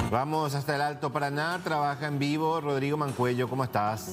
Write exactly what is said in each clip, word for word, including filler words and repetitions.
Vamos hasta el Alto Paraná, trabaja en vivo Rodrigo Mancuello, ¿cómo estás?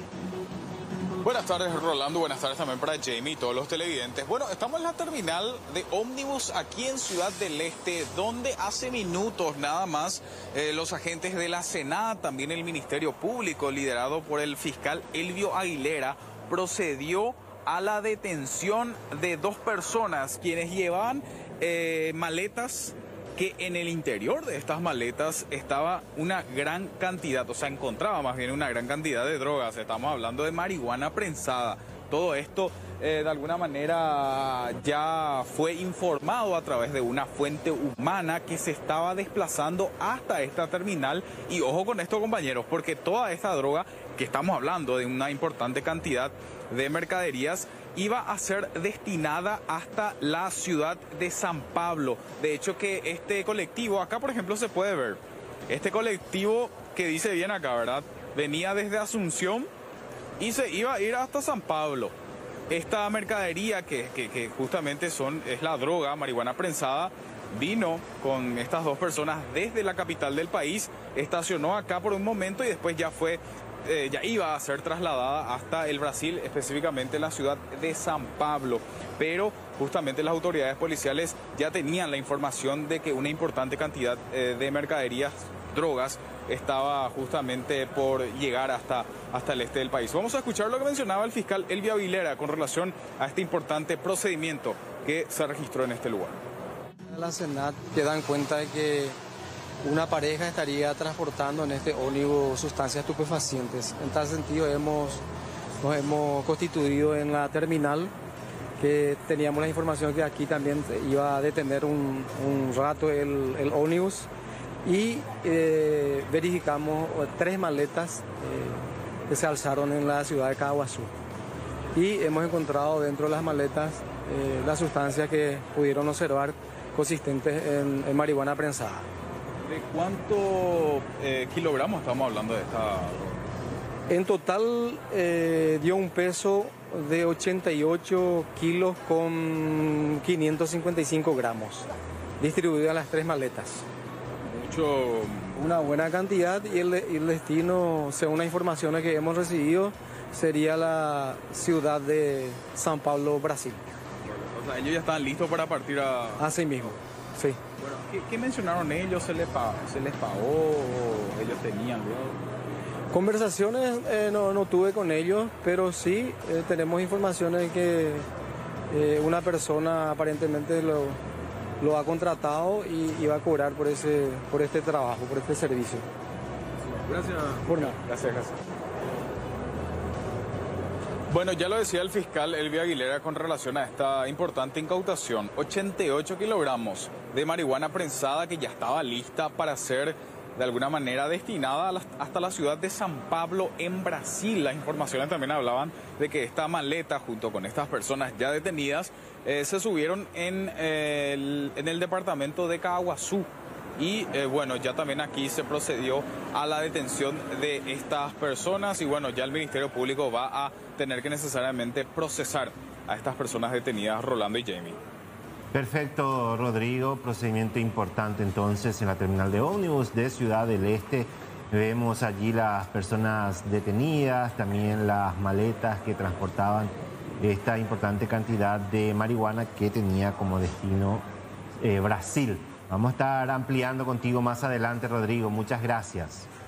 Buenas tardes, Rolando. Buenas tardes también para Jamie y todos los televidentes. Bueno, estamos en la terminal de ómnibus aquí en Ciudad del Este, donde hace minutos nada más eh, los agentes de la Senada, también el Ministerio Público, liderado por el fiscal Elvio Aguilera, procedió a la detención de dos personas quienes llevaban eh, maletas que en el interior de estas maletas estaba una gran cantidad, o sea, encontraba más bien una gran cantidad de drogas. Estamos hablando de marihuana prensada. Todo esto, eh, de alguna manera, ya fue informado a través de una fuente humana que se estaba desplazando hasta esta terminal. Y ojo con esto, compañeros, porque toda esta droga, que estamos hablando de una importante cantidad de mercaderías, iba a ser destinada hasta la ciudad de San Pablo. De hecho, que este colectivo, acá por ejemplo se puede ver, este colectivo que dice bien acá, ¿verdad? Venía desde Asunción y se iba a ir hasta San Pablo. Esta mercadería que, que, que justamente son, es la droga, marihuana prensada, vino con estas dos personas desde la capital del país, estacionó acá por un momento y después ya fue... Eh, ya iba a ser trasladada hasta el Brasil, específicamente la ciudad de San Pablo. Pero justamente las autoridades policiales ya tenían la información de que una importante cantidad eh, de mercaderías, drogas, estaba justamente por llegar hasta, hasta el este del país. Vamos a escuchar lo que mencionaba el fiscal Elvio Aguilera con relación a este importante procedimiento que se registró en este lugar. La Senat que dan cuenta de que una pareja estaría transportando en este ómnibus sustancias estupefacientes. En tal sentido hemos, nos hemos constituido en la terminal, que teníamos la información que aquí también iba a detener un, un rato el, el ómnibus y eh, verificamos tres maletas eh, que se alzaron en la ciudad de Caguazú. Y hemos encontrado dentro de las maletas eh, las sustancias que pudieron observar consistentes en, en marihuana prensada. ¿De cuántos eh, kilogramos estamos hablando de esta? En total eh, dio un peso de ochenta y ocho kilos con quinientos cincuenta y cinco gramos, distribuido en las tres maletas. Mucho. Una buena cantidad y el, el destino, según las informaciones que hemos recibido, sería la ciudad de San Pablo, Brasil. O sea, ellos ya están listos para partir a... Así mismo, sí. Bueno, ¿qué, qué mencionaron ellos? ¿Se les pagó, se les pagó o ellos tenían? ¿no? Conversaciones eh, no, no tuve con ellos, pero sí eh, tenemos informaciones de que eh, una persona aparentemente lo, lo ha contratado y, y va a cobrar por, ese, por este trabajo, por este servicio. Gracias. Por nada. Gracias, gracias. Bueno, ya lo decía el fiscal Elvio Aguilera con relación a esta importante incautación. ochenta y ocho kilogramos de marihuana prensada que ya estaba lista para ser de alguna manera destinada a la, hasta la ciudad de San Pablo en Brasil. Las informaciones también hablaban de que esta maleta junto con estas personas ya detenidas eh, se subieron en, eh, el, en el departamento de Caguazú. Y eh, bueno, ya también aquí se procedió a la detención de estas personas y bueno, ya el Ministerio Público va a tener que necesariamente procesar a estas personas detenidas, Rolando y Jamie. Perfecto, Rodrigo. Procedimiento importante entonces en la terminal de ómnibus de Ciudad del Este. Vemos allí las personas detenidas, también las maletas que transportaban esta importante cantidad de marihuana que tenía como destino eh, Brasil. Vamos a estar ampliando contigo más adelante, Rodrigo. Muchas gracias.